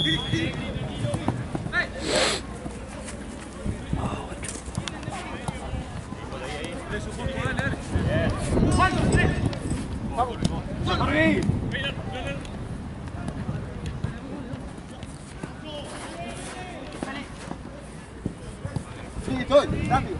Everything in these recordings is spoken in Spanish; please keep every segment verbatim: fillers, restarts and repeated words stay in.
Sí, estoy, rápido.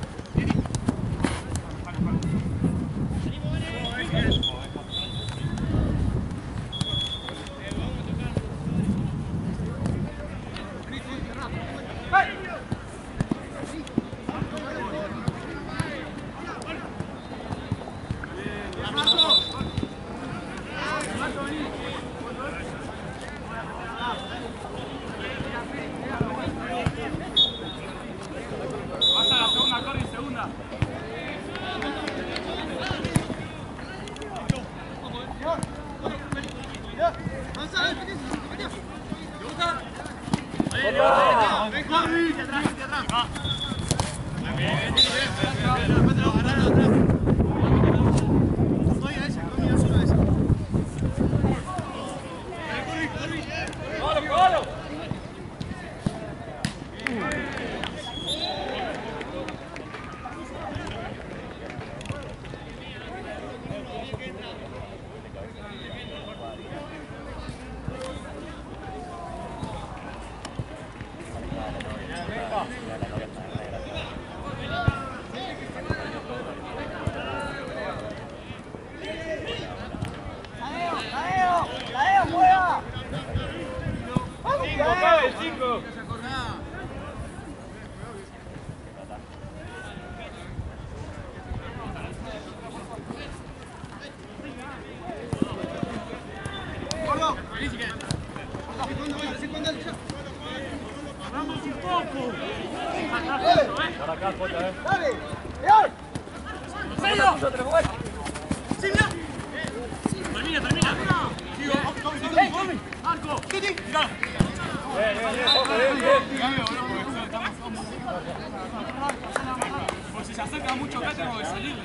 Pues si se acerca mucho acá tengo que salir.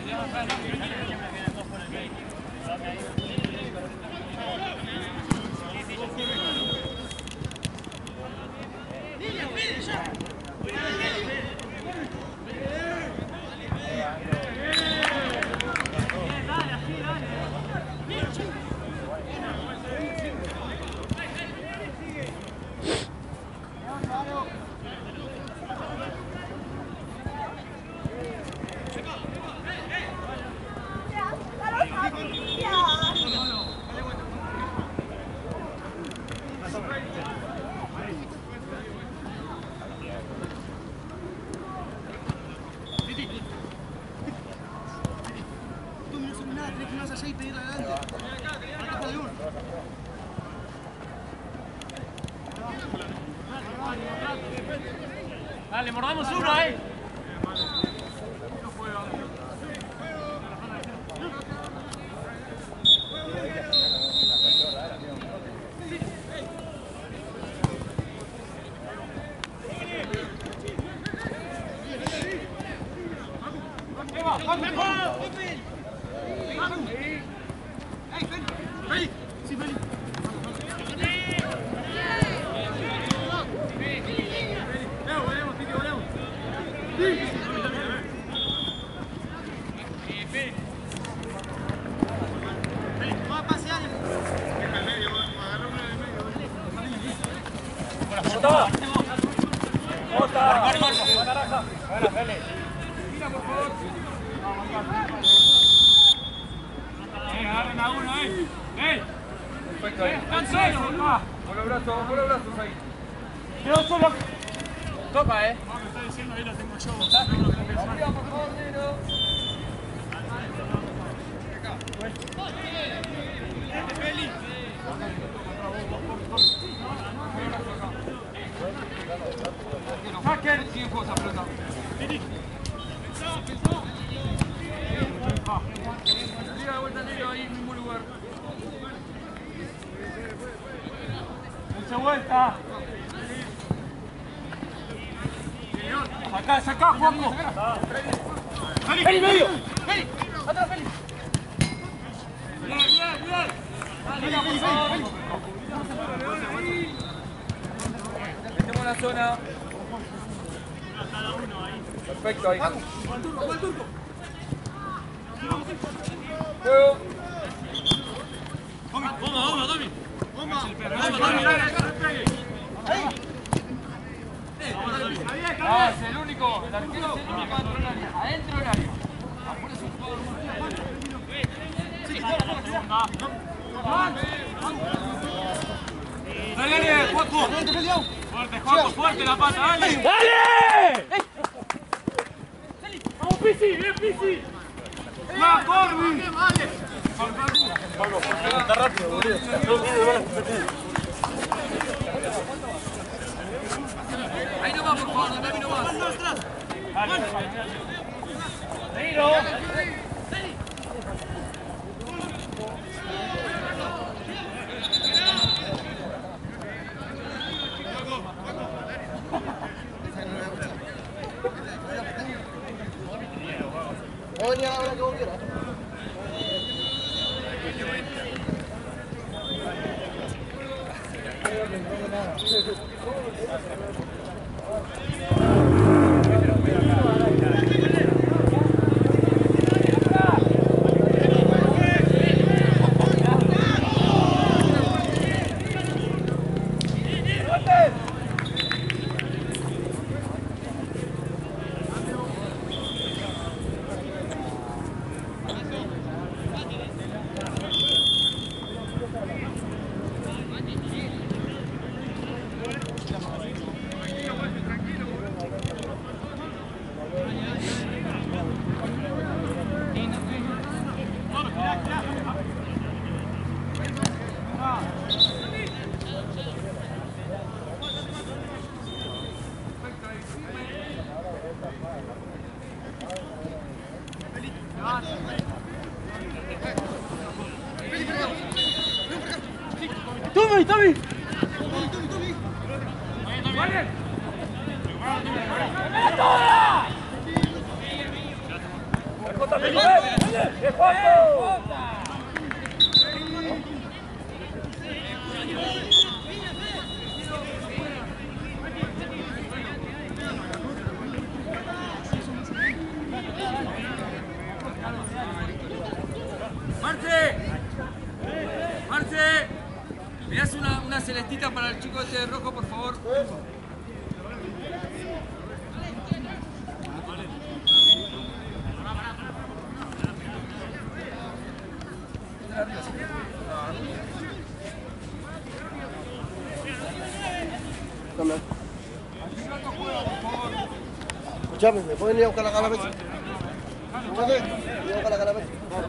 Dale, mordamos uno ahí. Toca, eh. Me está diciendo ahí lo tengo yo. Hacker, ¿quién juega esa pelota? Liga de vuelta negro ahí en el mismo lugar. Mucha vuelta. Acá, saca, Juanjo. Feli, Feli, medio. Feli, atrás, Feli. Bien, bien, bien. Dale, Feli, Feli. zona. Perfecto ahí. Juego. Vamos, vamos, Domi. Vamos, No, es el único, el arquero es el único dentro del área, adentro del área. Dale, dale, Juanjo. Fuerte, Juanjo, fuerte la pata, dale. ¡Dale! Vamos, Pisi, bien, Pisi. ¡Va, Corby! Está rápido, boludo. Ahí no va, por favor, ahí no va. Tiro. Oye, ahora como quieras. ¡Tommy, Tommy! ¡Marce! ¡Marce! ¿Me das una, una celestita para el chico este de rojo, por favor? Escuchame, ¿me pueden ir a buscar la calabeza? Escuchame, ir a buscar la calabeza.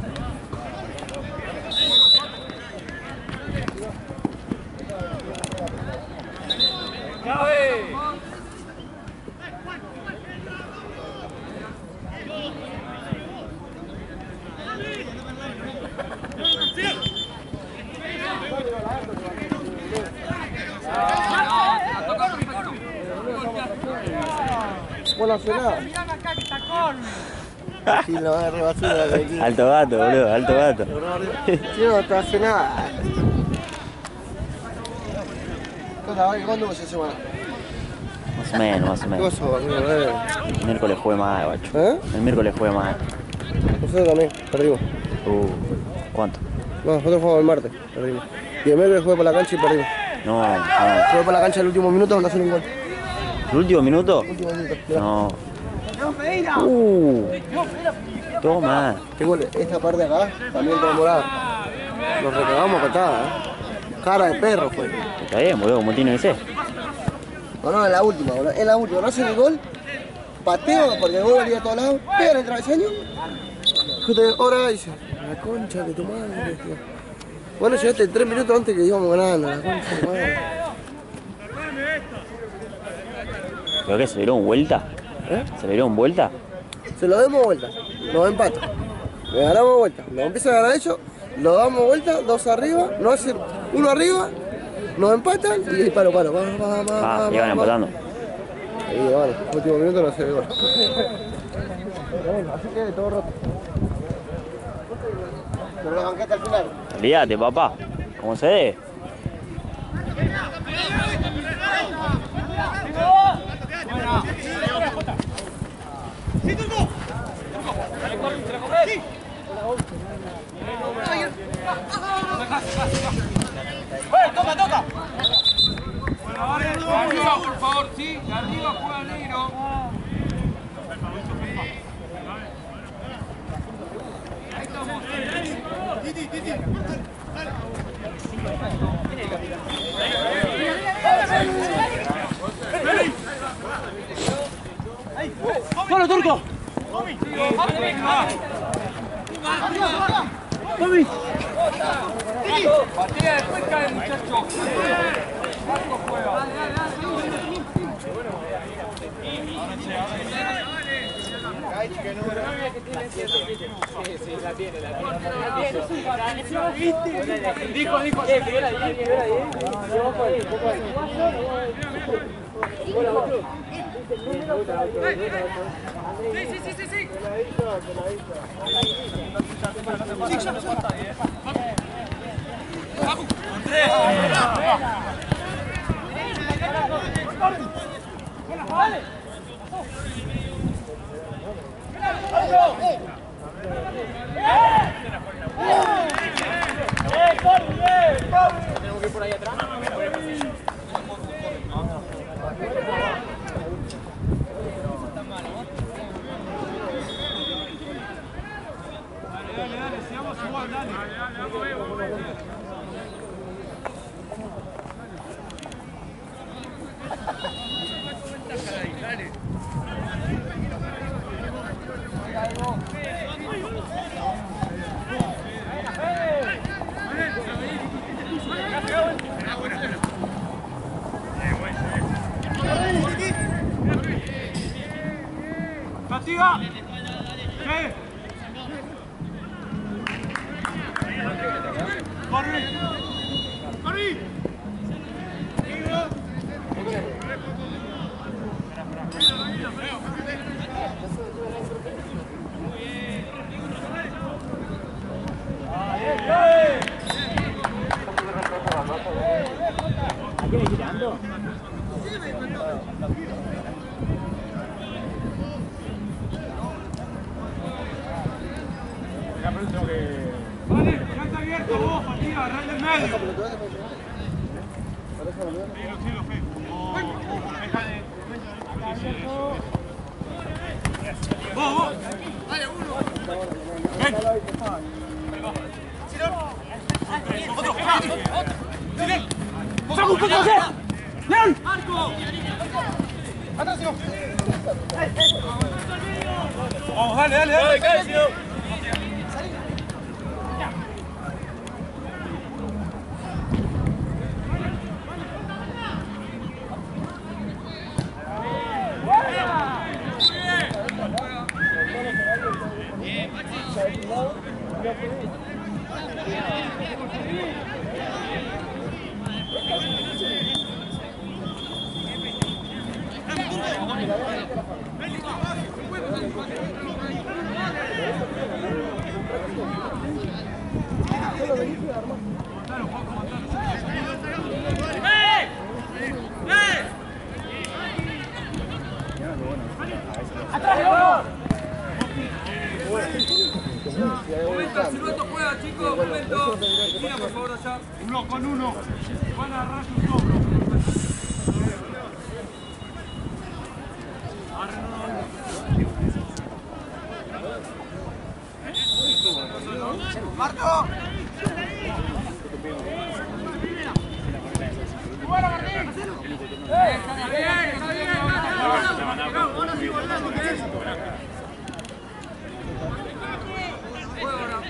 ¡Cabe! Bueno, hace nada. Sí, lo va a rebasar la de aquí. Alto gato, boludo, alto gato. Sí, no te hace nada. ¿Cuándo vas a semana? Más o menos, más o ¿Qué menos. pasó, amigo? Eh? El miércoles jugué más, guacho. ¿Eh? El miércoles jugué más. Nosotros también, perdimos. Uh, ¿cuánto? No, nosotros jugamos el martes, perdimos. Y el miércoles jugué por la cancha y perdimos. No, no. Jugué por la cancha el último minuto donde hacer un gol. ¿El último minuto? Último minuto, mirá. No. Uh, toma. ¿Qué gol? Esta parte de acá, también con morado. Nos recagamos patada, ¿eh? Cara de perro fue. Está bien, boludo, como tiene que ser. No, no, en la última, boludo. En la última, no hacen el gol. Pateo, porque el gol venía a todos lados. Pega en el travesaño. Justo ahora dice, la concha de tu madre, tío. Bueno, llegaste tres minutos antes que íbamos ganando, la concha de tu madre. ¿Pero qué? ¿Se le dieron vuelta? ¿Eh? ¿Se le dieron vuelta? Se lo demos vuelta, nos empata. Le ganamos vuelta, nos empieza a ganar ellos, lo damos vuelta, dos arriba, no hacen uno arriba, nos empatan y ahí paro, paro, vamos, vamos, vamos. Ah, iban empatando. Y bueno, último minuto no se ve gol. Así que todo roto. Pero lo bancaste al final. Olvídate, papá. ¿Cómo se debe? Toca, toca. Arriba, por favor, sí. Arriba juega negro. Ahí estamos. ¡Solo, Turco! ¡Tommy! Partida después cae el muchacho. Marco juega. Dijo, dijo. Sí, sí, sí, sí, sí. Tenemos que ir por ahí atrás. Dale, dale, sigamos igual, dale. Dale, dale, vamos, vamos. Dale. ¡Castiga! ¿Qué? ¡Corre! ¡Corre! ¿A quién le girando? Vale, ya está abierto vos, Fatiga, agarrá del medio. Sí, lo sí, lo fe. Deja de... Vos, vos. Dale, uno. Ven. Otro, otro. Sigue. ¡Saco un poco de! ¡León! ¡Marco! Vamos, dale, dale, dale. Dale, cae, Sino. Momento, Silvato juega, chicos, momento. Mira, por favor, allá. Uno con uno. Van a agarrar sus hombros. ¡Marco! ¡Bueno, Martín! Está bien, está bien. Juega ahora.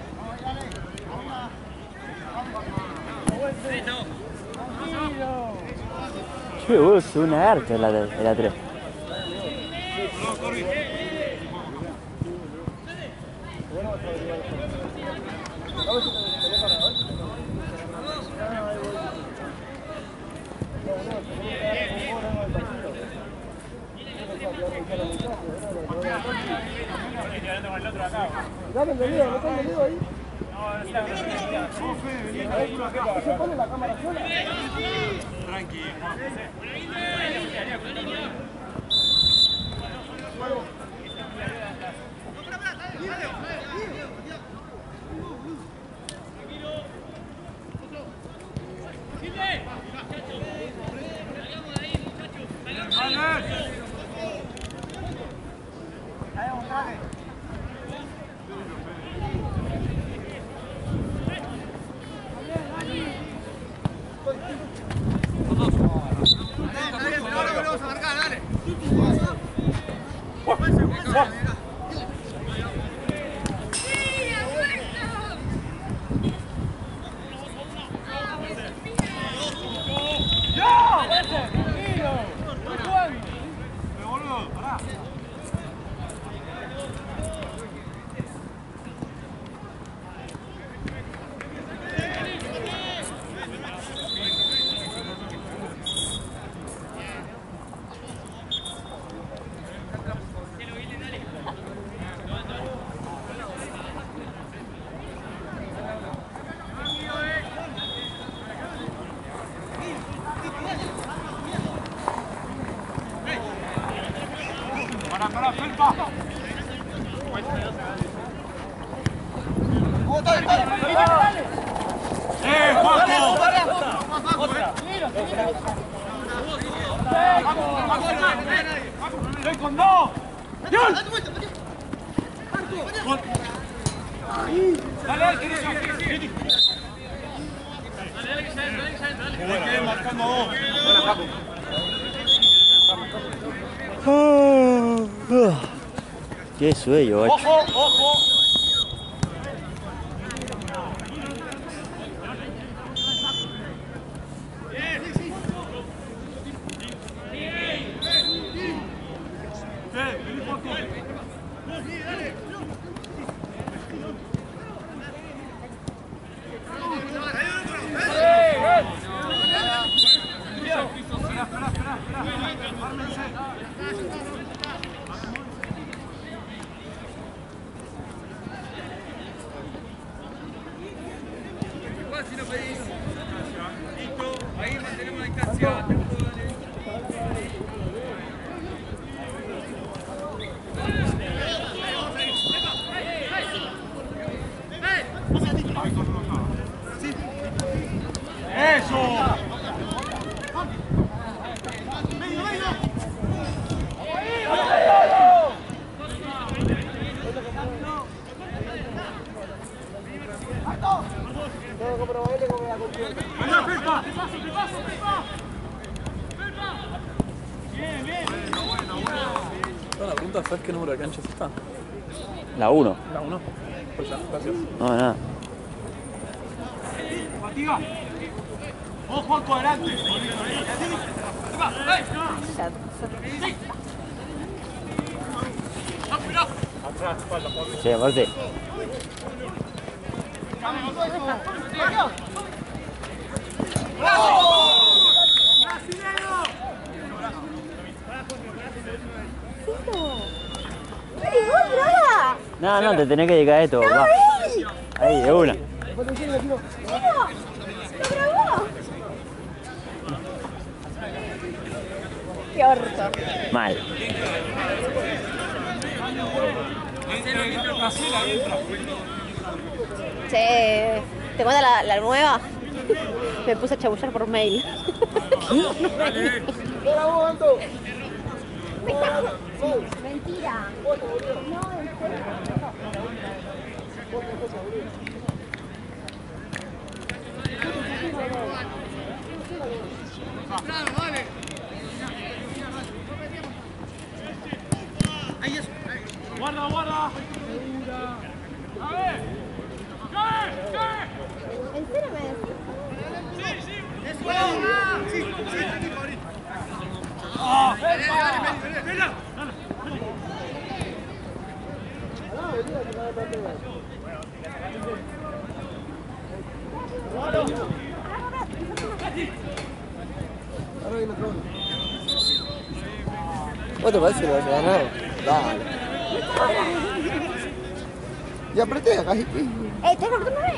Che, boludo, es una arca la, la tres. Dame el dedo, no tengo el dedo ahí. Se pone la cámara sola. Tranqui. ¡Dale! ¡Eh, Juanjo! ¡Estoy con dos! ¡Dale, que no marcando dos! Qué sueño, ocho. ¡Ojo, ojo! Ahí mantenemos la distancia. ¡Eso! La pregunta fue qué número de canchas está. La uno. La uno. Pues ya, gracias. No, nada. Fatiga. Vos, Juanco, adelante. Sí, aparte. No, no, te tenés que dedicar a esto, va. Ahí, de una. Qué orto. Mal. Che, ¿te cuento la, la nueva? Me puse a chabullar por mail. Mentira. No, en serio. Guarda, guarda. A ver. ¡Cae! ¡Cae! ¿En serio me decís? Sí, sí. Sí, sí. ¡Ah! ¡Dale, dale, dale! ¿Vos te parece que lo vas a ganar? Dale. Y apreté acá. ¡Eh, estás cortándome!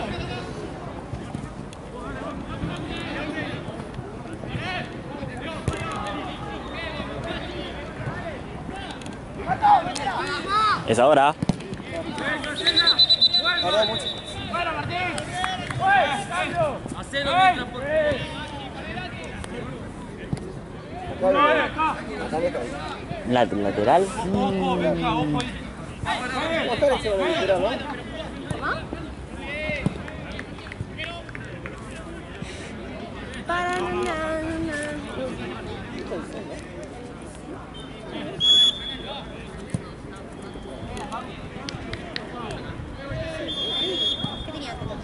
Es ahora. Tardó mucho. ¡Fuera, Martín! ¡Fuera! ¡Cambio! Hacelo mientras por Lat- lateral. Ojo, Benja, ojo ahí. ¿Cómo está el segundo lateral, no? Para na, na, na. ¿Qué tenía antes?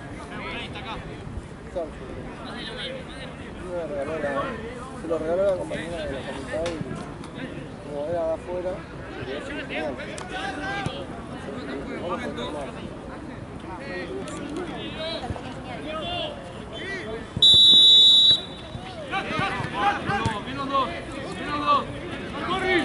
Me regaló la- Se lo regaló la compañera de la facultad y como era de afuera, se quedó sin señal. Vamos a confirmar. Menos dos, menos dos. ¡Corri!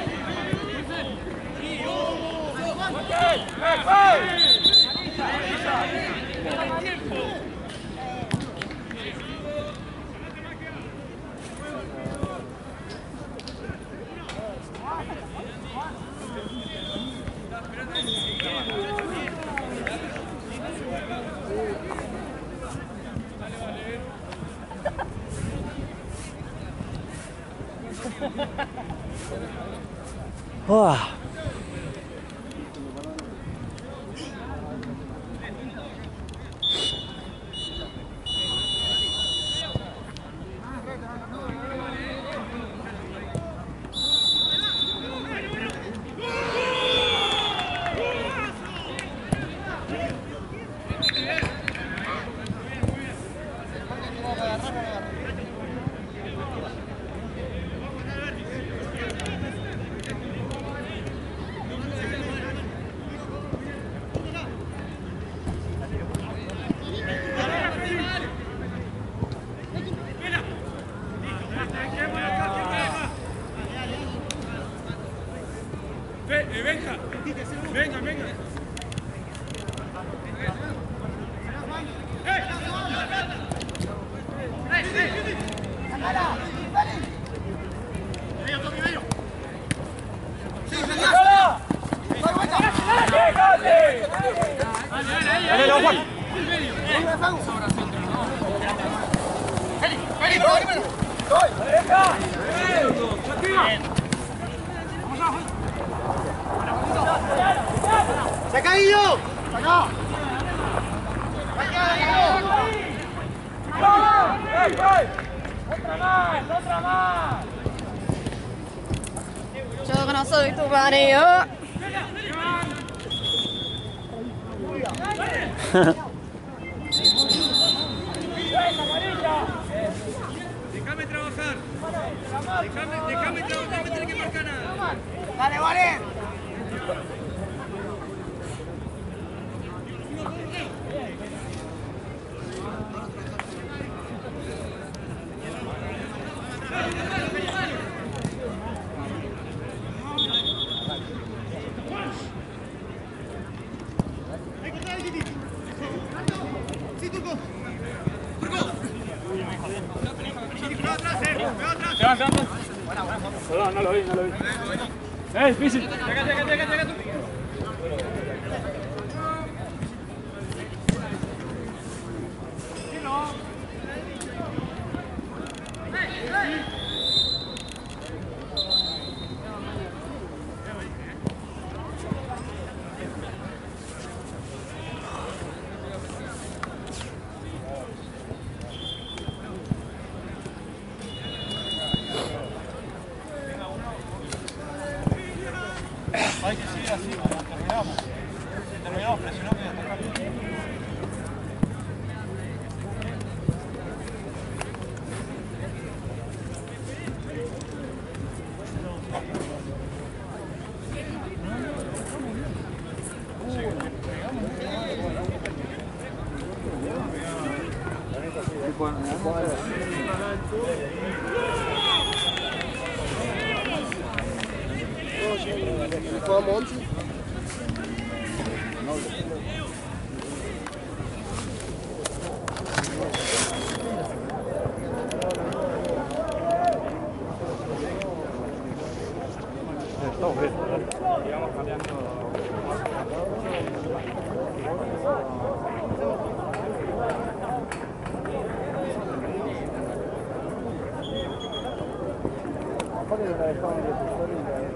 Uah. Venga, venga, venga. Dale, lo Juan. ¡Se ha caído! ¡Acá! ¡Otra más! ¡Otra más! Yo no soy tu marido. Déjame trabajar. Déjame, déjame trabajar, no tenés que marcar nada. ¡Dale, vale! Se va, se va. Perdón, no lo vi, no lo vi. Es difícil. Llega, llega, llega, llega tú. Hay que seguir así, como terminamos. Terminamos presionando y atacando. Jugamos once. Estamos bien. Digamos cambiando. mejor es la dejaban de profesor y la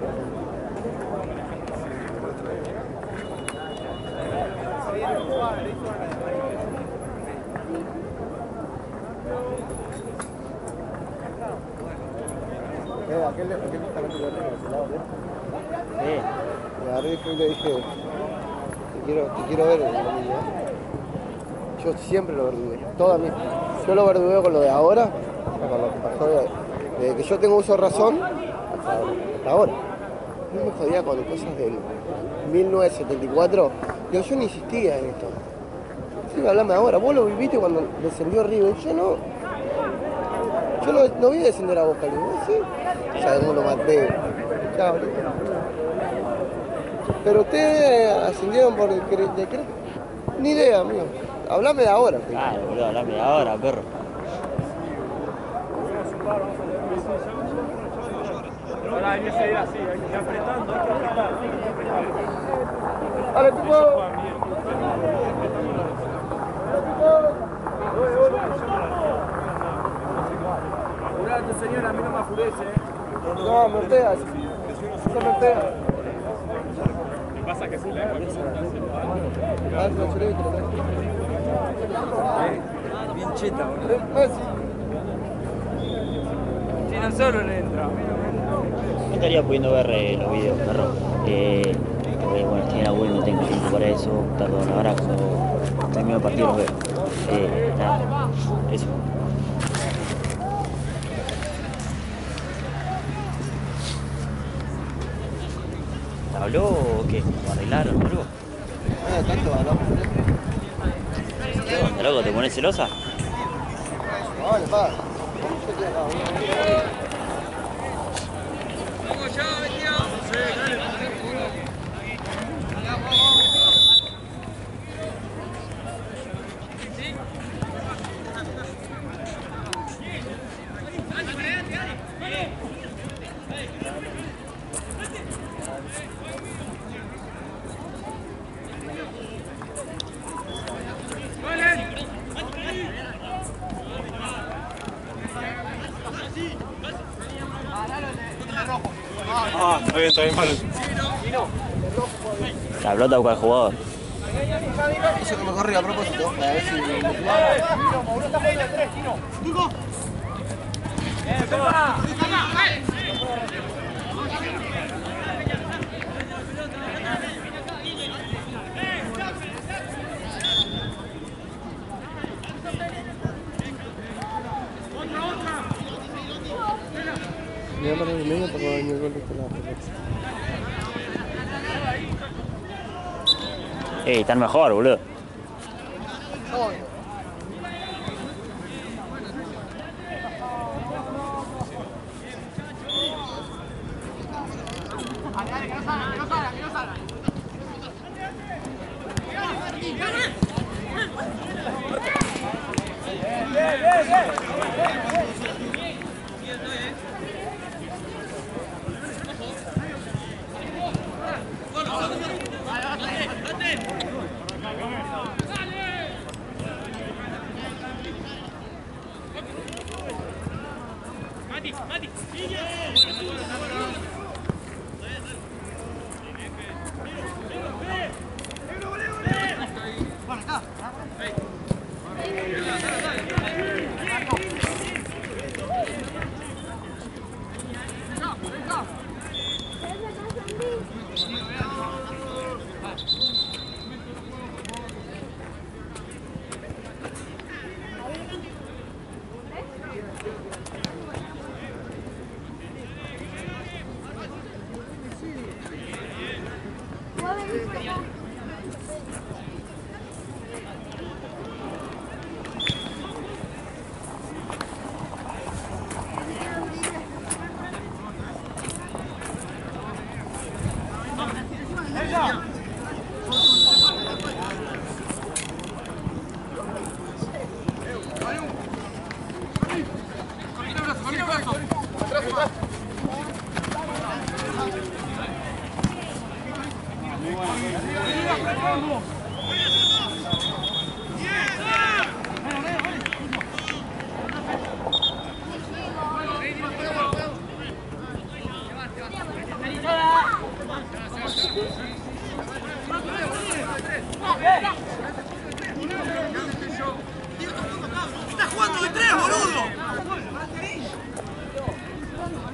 Eh, aquel, aquel está en el lado, ¿eh? Sí. Le agarré y le dije, te quiero, te quiero ver en el domingo. Yo siempre lo verdugueo, toda mi... Yo lo verdugueo con lo de ahora, con lo que pasó de, desde que yo tengo uso de razón hasta ahora. Hasta ahora. No me jodía con cosas del mil novecientos setenta y cuatro. Digo, yo no insistía en esto. Sí, hablame ahora. Vos lo viviste cuando descendió River. Yo no. Yo no, no vi descender a Boca. Le digo, sí. Ya cómo lo maté. Chao. Pero ustedes ascendieron por el decreto. Ni idea, amigo. Hablame de ahora. Claro, boludo, hablame de ahora, perro. Ahora hay que seguir así, hay que ir apretando, hay que apretar. ¡Dale, tipo! Apurate, señor, a mí no me apurece, ¿eh? No, me pegas. Eso me pega. ¿Qué pasa? Que si le hago Ah, no, chulé, te lo traigo. Bien cheta, boludo. Eh, Messi. Chino solo le entra. No estaría pudiendo ver eh, los videos, perro. Eh, porque, bueno, estoy en la web, no tengo tiempo para eso. Perdón, ahora cuando termino el partido los veo. Eh, nada, eso. ¿Habló o qué? ¿Lo arreglaron o algo? Ah, tanto hablamos. ¿Está loco? ¿Te pones celosa? No, le paga. Yo estoy acá, boludo. Vamos ya, vestido. Ah, está bien, está bien, malo. La pelota busca al jugador. Hizo que me corrí a propósito. A ver si... Me voy a poner en medio para que el gol de este lado. Ey, están mejor, boludo. Muy bueno.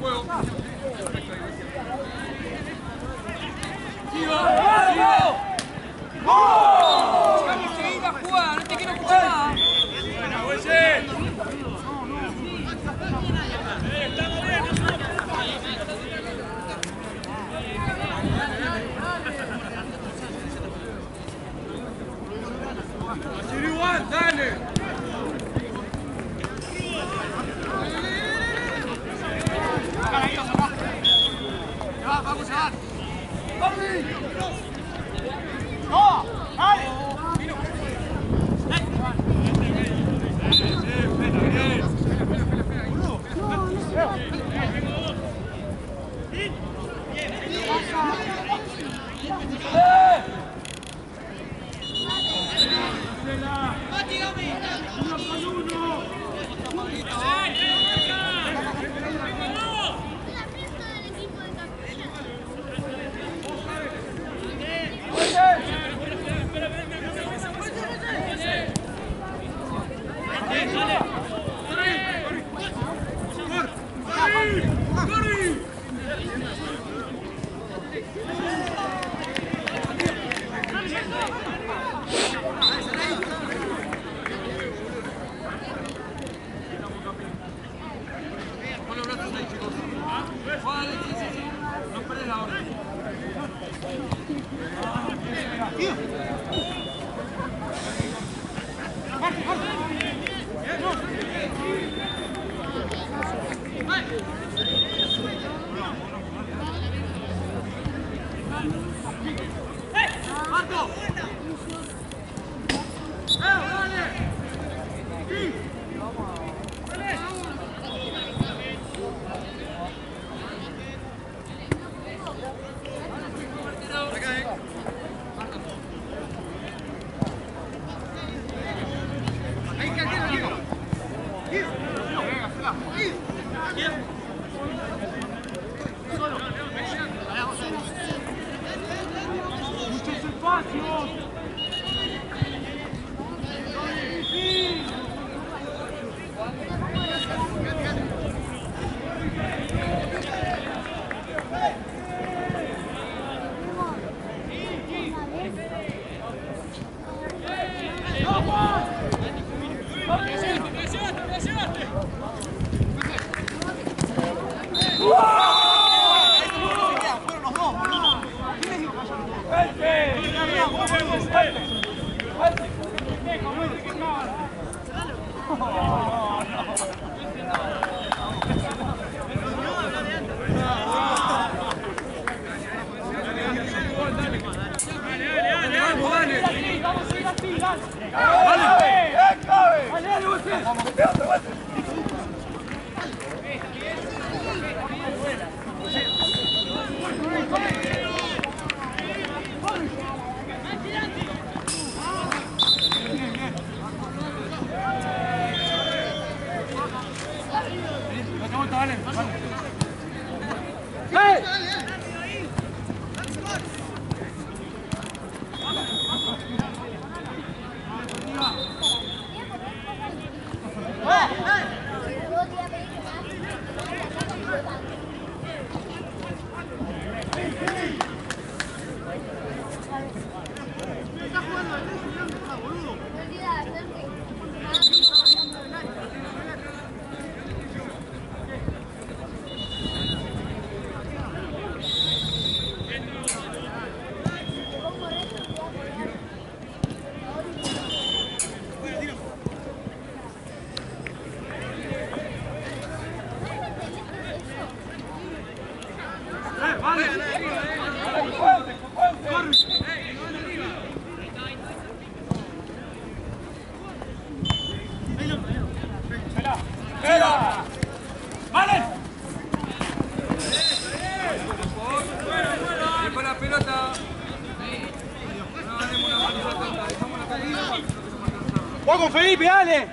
¡Vamos con Felipe, dale!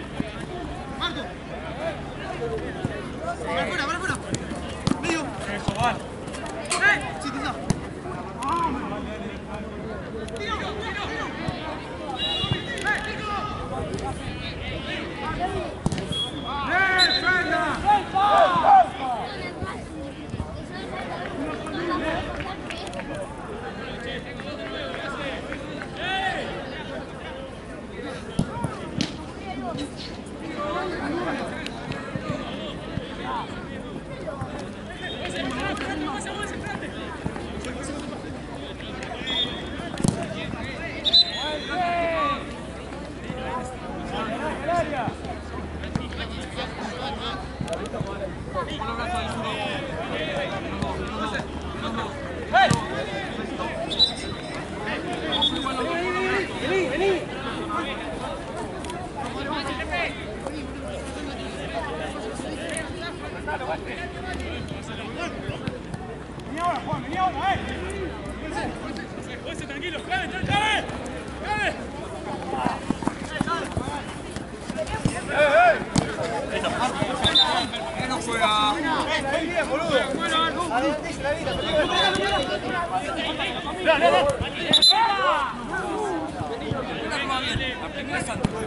¡Afuera, afuera! ¡Medio! Tranquilo, clave, clave, clave. ¿Qué no juega? Bien, boludo. Adelantice la vida, La primera es Santos.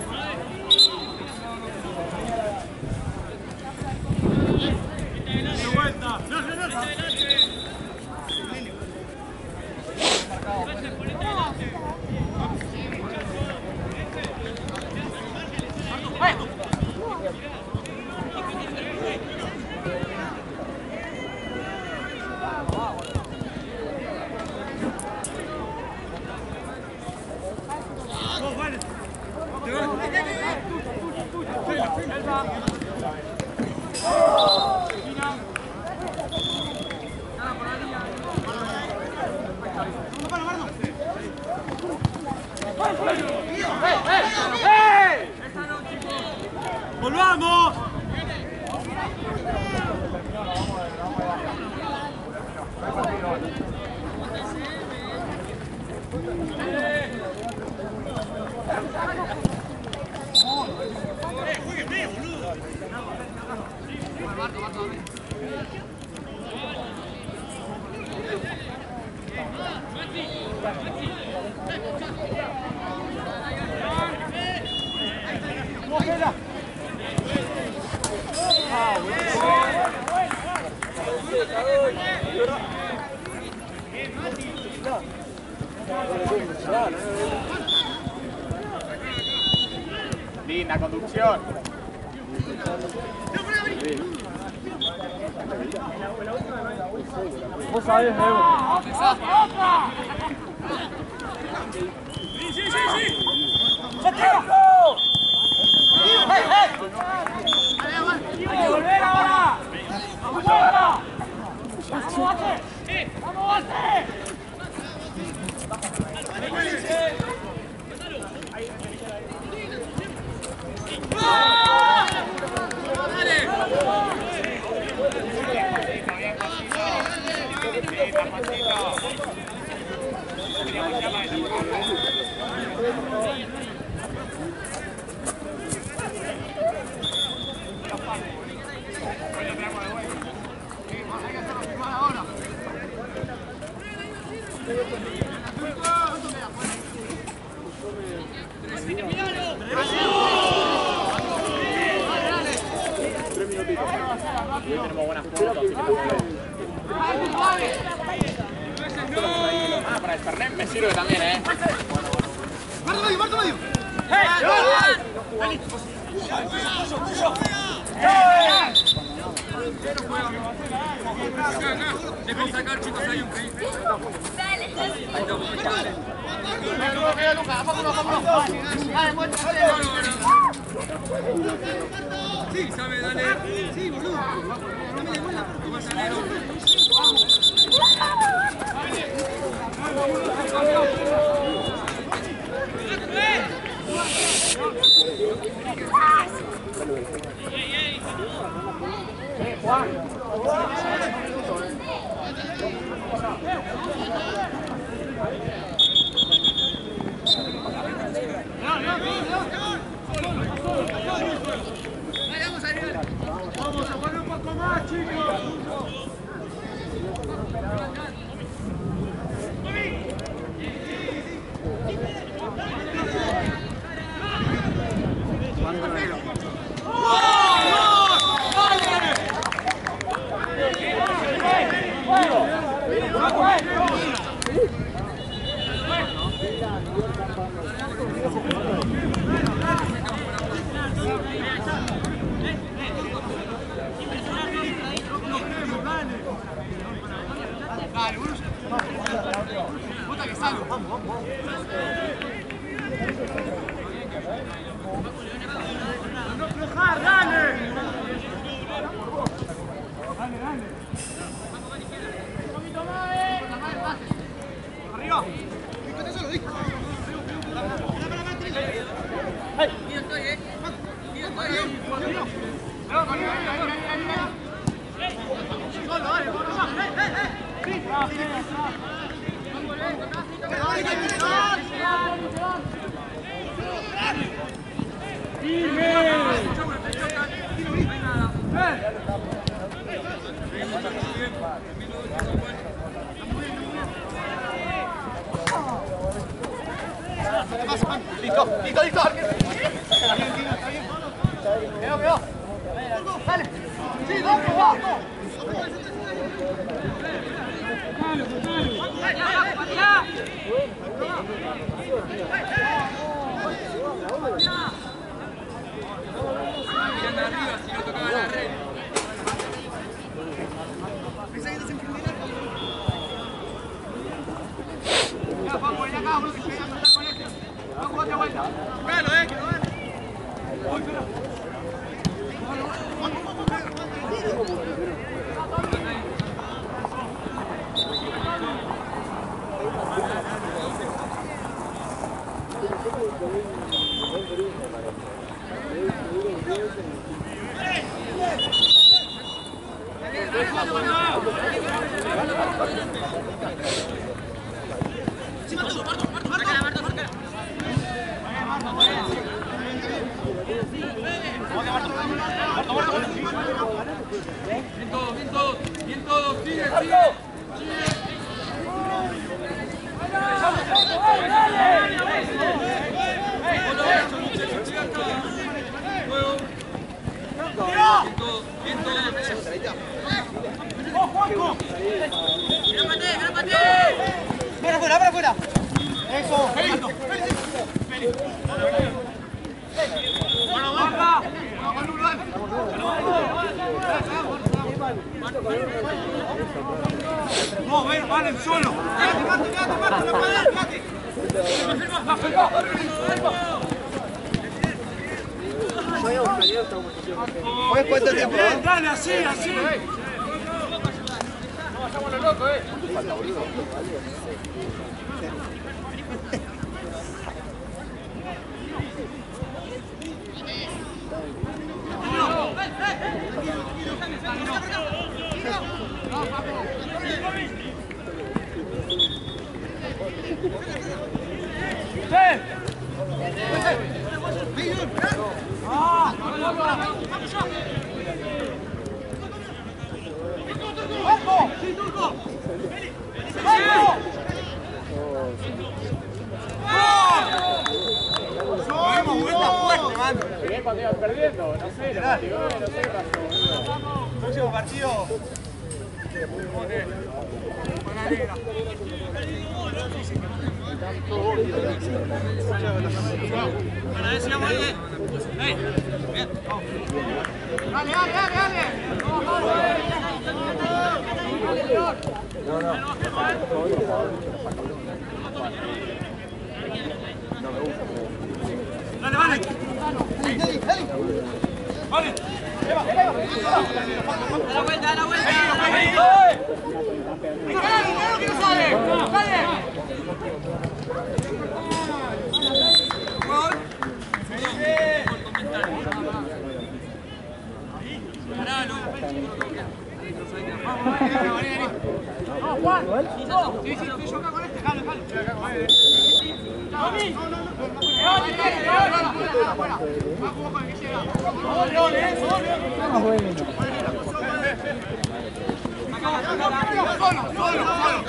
De vuelta. ¡Volvamos! Linda conducción. Vos sabés, Evo. Sí, sí, sí, sí. ¡Santiago! ¡Hey, hey! ¡Hay que volver ahora! ¡Vamos ahora! ¡Vamos, Bate! ¡Vamos, Bate! Tenemos buenas fotos. Ah, para el Fernet me sirve también, ¿eh? ¡Marto medio, Marto medio! ¡Hey! Dejen sacar, chicos, hay un que. Dale. Mira, Lucas, vámonos, vámonos. Dale, muéstrate. Sí, sabe, dale. Sí, boludo. Dame de vuelta. Tomás a negro. Juan. Vamos a poner un poco más, chicos. Listo, listo, listo. Veo, veo. Dale. Sí, vamos, vamos. Claro, eh, que lo gane. Bien todos, bien todos, bien todos, sigue, sigue. ¡Para afuera, para afuera! ¡Eso! No, ven, van el solo. ¿Cuánto tiempo? Bien, dale, así, así. No vayamos los locos, eh. Bien cuando iban perdiendo, no sé, lo motivó, no sé qué pasó. Próximo partido. Para ver si vamos bien. Bien, bien. Dale, dale, dale, dale. No, no. Dale, vale. Vale. Da la vuelta, da la vuelta. ¡Dale, que no sale! ¡Dale! No, Juan. Sí, sí, estoy yo acá con este. Jalo, jalo. Vamos con el que llega. Solo, solo, solo.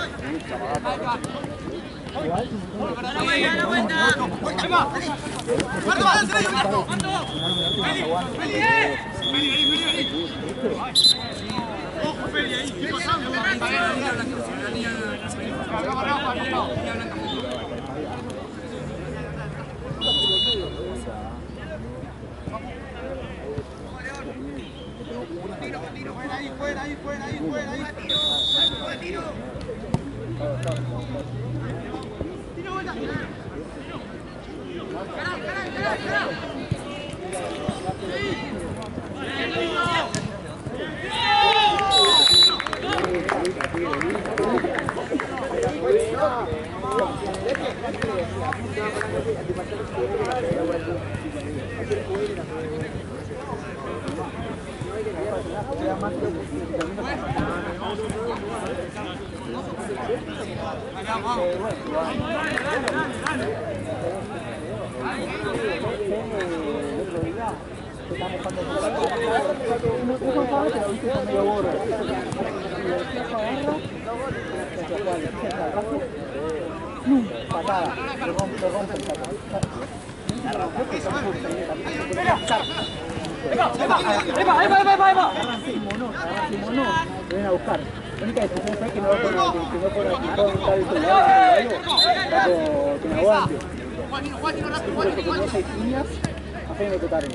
Da la vuelta, da la vuelta. ¡Marto, adelante, Marto! ¡Marto! ¡Feli! ¡Feli, eh! ¡Feli, vení, vení, vení! ¡Ojo, Feli, ahí! ¿Qué pasando? La niña blanca, la niña blanca. Ahí, fuera, ahí, fuera, ahí, fuera, ahí. Tiro, tiro, vuelta. Cará, cará, cará, cará. Patada, le rompe, le rompe el saco. La rompe, que son justos. ¡Epa, epa, epa, epa, epa! Agarramos no, agarramos no, me vienen a buscar. La única decisión es que no va a poner, que no pone aquí todo un tal que me aguante. Seguro que tenía seis líneas, apenas me tocaron.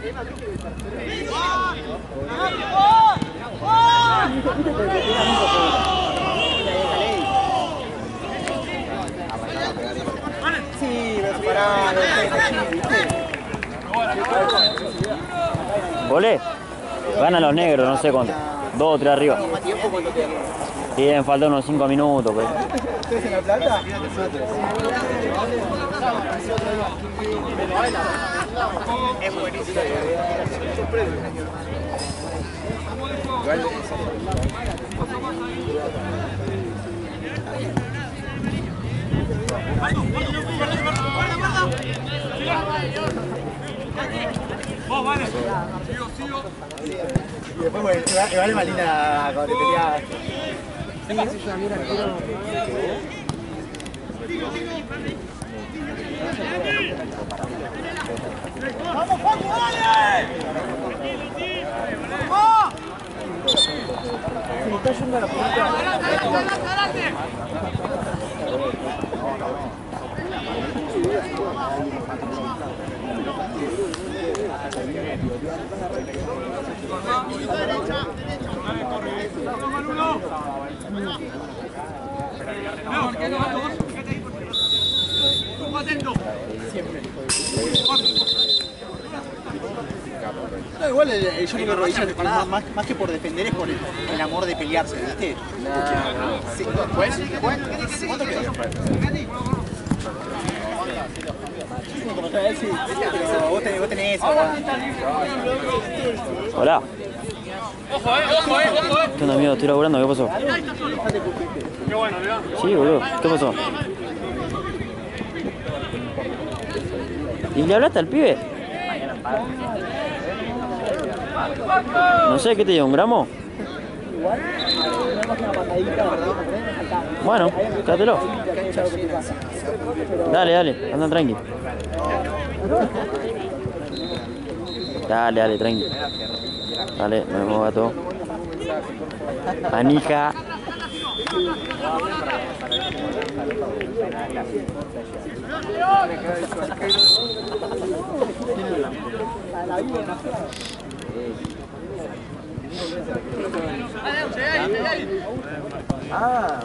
Sí, me separaron, ¿Volé? Ganan los negros, no sé cuánto. Dos o tres arriba. Sí, me faltan unos cinco minutos. Pues. ¿Ustedes en La Plata? Es buenísimo. Vos, vale. Sigo, sigo. Y después, bueno, igual Malina cuando te peleaba. ¡Vamos, Paco, dale! ¡Vamos! Se me está yendo a la puerta. ¡Adelante, adelante, adelante! Derecha, derecha. Vamos, Manulo. No, quédate vos, quédate ahí. Tú atento. Siempre. No, igual el, el, yo creo que Rodilla más, más, más que por defender es por el, el amor de pelearse, ¿viste? Sí. ¿Pues? ¿Cuánto quedó? Como te sí, pero vos tenés, vos tenés eso. Hola. Ojo, eh, ojo, eh, ojo, eh. ¿Qué onda, amigo? Estoy laburando, ¿qué pasó? Qué bueno, León. Sí, boludo. ¿Qué pasó? ¿Y le hablaste al pibe? No sé, ¿qué te dio? ¿Un gramo? Igual, tenemos una patadita, ¿verdad? Bueno, quédatelo. Dale, dale, anda tranqui. Dale, dale, tranqui. Dale, nos vemos, gato. Manija. Ah.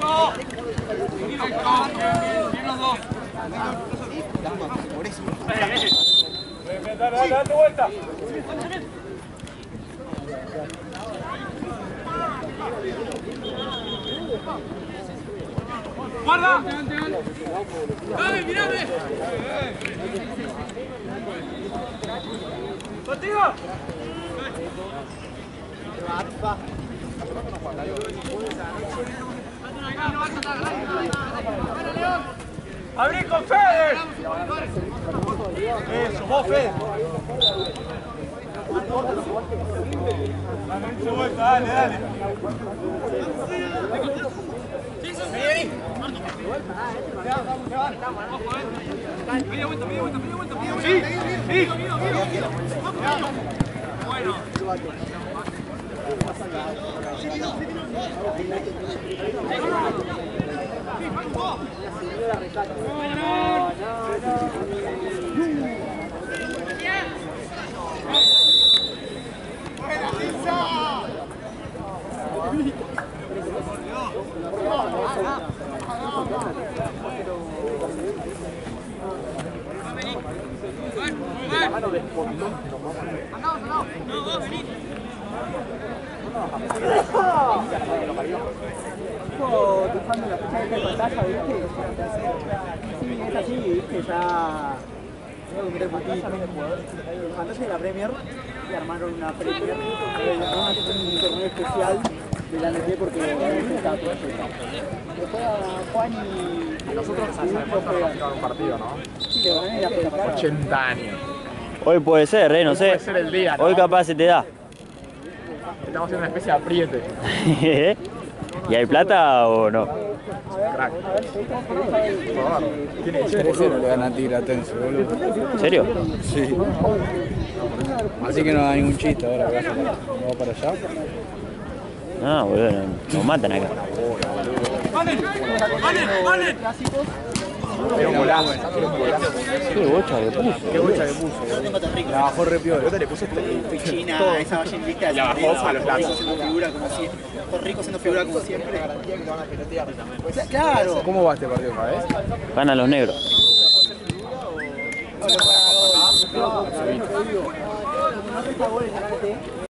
Por eso. Dale, dale, date vuelta. ¡Guarda! ¡Dale, mirame! ¡Contigo! ¡Abrí con Fede! Eso, vos, Fede. Dale, vuelta, dale, dale. Vení, Media vuelta, media vuelta, media vuelta, media vuelta. Sí, sí. Bueno. ¡Buena, Lisa! Dejando la fecha de pantalla, ¿viste? Sí, es así, ¿viste? Ya... Tengo que meter puntito. Pantalla de la Premier y armaron una Premier, armaron un torneo especial de la N T porque está todo eso. Juega Juan y Nosotros sabemos que vamos a jugar un partido, ¿no? sí, le gané la espectacular. ochenta años. Hoy puede ser, eh, no Hoy sé. puede ser el día, ¿no? Hoy capaz se te da. Estamos haciendo una especie de apriete. ¿Y hay plata o no? Crack. Por favor. Tiene que ser, tres cero boludo. le gana a Tigre Atense, boludo. ¿En serio? Sí. Así que no da ningún chiste ahora que vas a- va para allá. No, boludo, no- nos matan acá. Era un golazo. Qué bocha que puso. Qué bocha que puso. Yo tengo Torrico. La bajó re piola. Le puse este. China, esa ballenita. La bajó a los lados. Haciendo figura como siempre. Torrico haciendo figura como siempre. Claro. ¿Cómo va este partido, sabes? Ganan los negros.